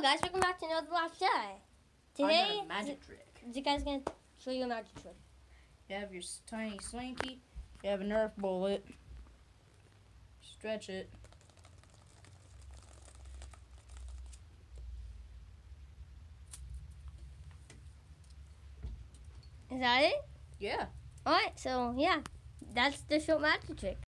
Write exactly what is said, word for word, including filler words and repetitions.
guys, welcome back to another Let's Play. Today, I got a magic trick. the guy's gonna show you a magic trick. You have your tiny slinky, you have a Nerf bullet, stretch it. Is that it? Yeah. Alright, so yeah, that's the short magic trick.